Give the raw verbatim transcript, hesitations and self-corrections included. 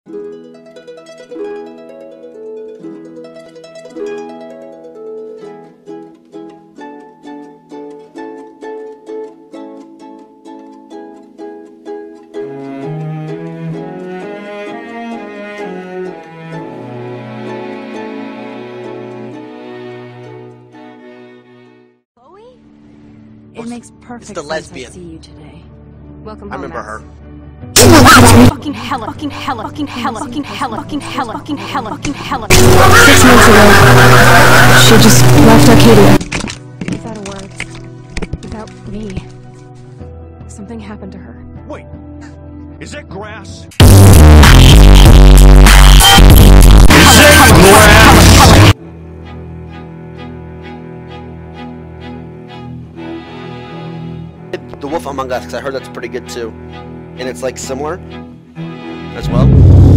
It makes perfect it's the sense lesbian. I see you today. Welcome I home, remember Max. her. Fucking hella, fucking hella, fucking hella, fucking hella, fucking hella, fucking hella, fucking hella. Six months ago, she just left Arcadia. Without a word. Without me. Something happened to her. Wait, is that grass? The Wolf Among Us, because I heard that's pretty good too. And it's like similar as well.